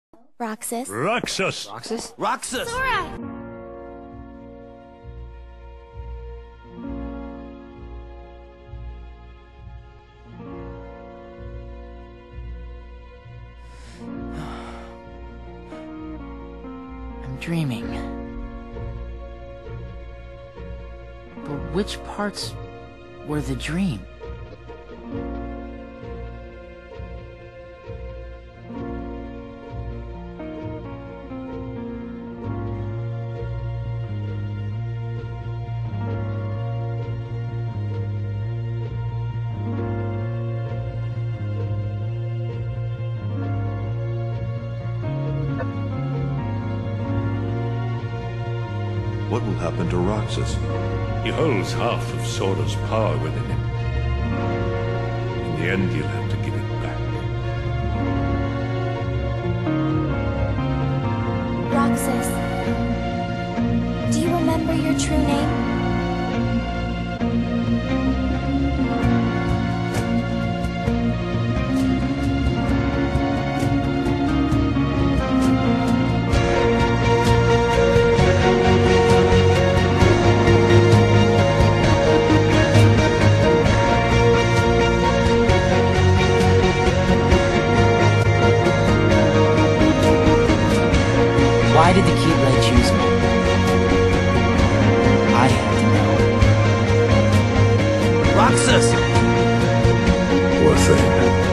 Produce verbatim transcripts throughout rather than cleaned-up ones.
Roxas. Roxas! Roxas? Roxas! Sora! I'm dreaming. But which parts were the dream? What will happen to Roxas? He holds half of Sora's power within him. In the end, he'll have to give it back. Roxas. Do you remember your true name? Why did the Keyblade choose me? I had to know. Roxas! Poor thing.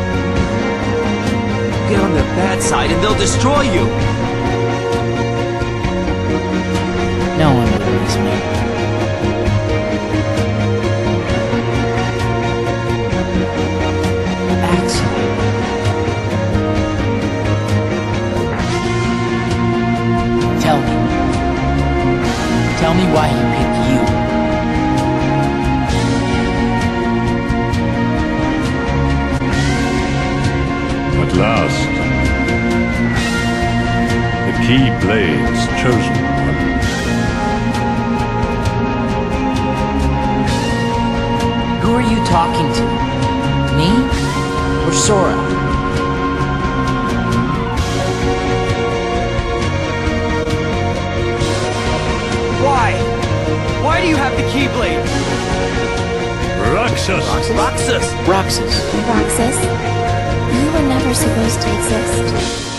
Get on their bad side and they'll destroy you! No one would release me. Axel. Tell me. Tell me why he picked you. At last, the Keyblade's chosen one. Who are you talking to? Me? Or Sora? Why? Why do you have the Keyblade? Roxas! Roxas! Roxas. Roxas, you were never supposed to exist.